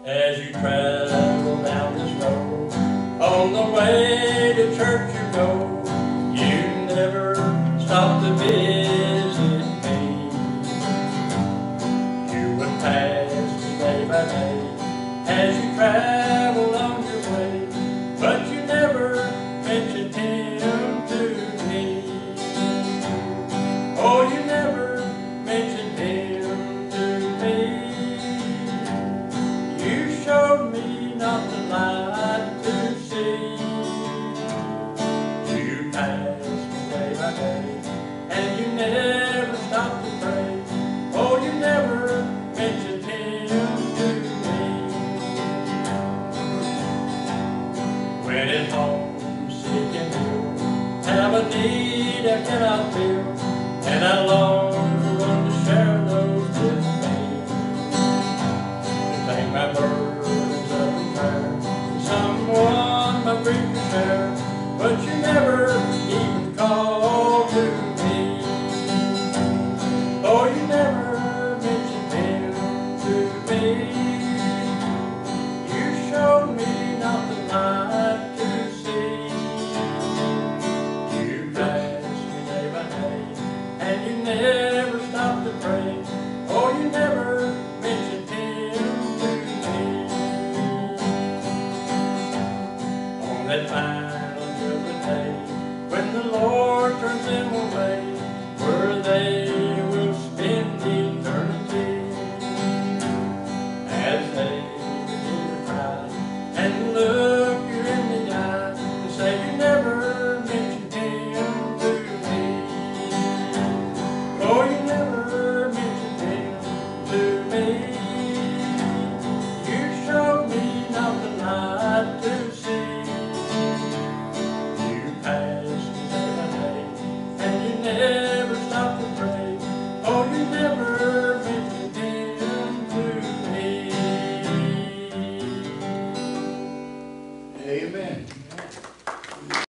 As you travel down this road, on the way to church you go, you never stop to visit me. You would pass me day by day as you travel